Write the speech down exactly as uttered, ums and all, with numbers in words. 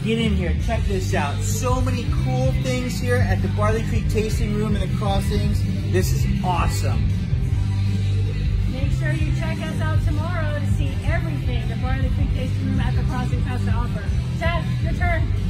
Get in here, check this out. So many cool things here at the Barley Creek Tasting Room and the Crossings. This is awesome. Make sure you check us out tomorrow to see everything the Barley Creek Tasting Room at the Crossings has to offer. Chad, your turn.